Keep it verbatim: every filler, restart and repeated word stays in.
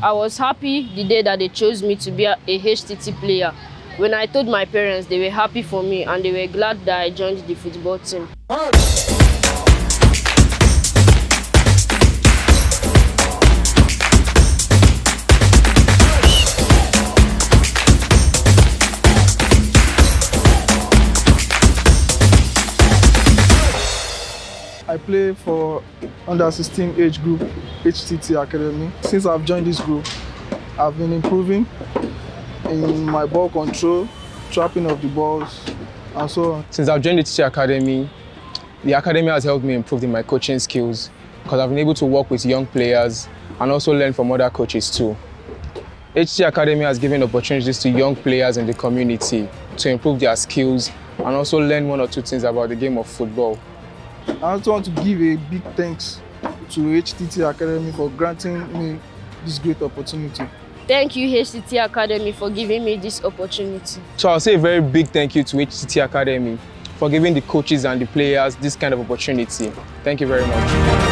I was happy the day that they chose me to be a H T T player. When I told my parents, they were happy for me and they were glad that I joined the football team. I play for under sixteen age group, H T T Academy. Since I've joined this group, I've been improving in my ball control, trapping of the balls, and so on. Since I've joined the H T T Academy, the academy has helped me improve in my coaching skills because I've been able to work with young players and also learn from other coaches too. H T T Academy has given opportunities to young players in the community to improve their skills and also learn one or two things about the game of football. I also want to give a big thanks to H T T Academy for granting me this great opportunity. Thank you, H T T Academy, for giving me this opportunity. So I'll say a very big thank you to H T T Academy for giving the coaches and the players this kind of opportunity. Thank you very much.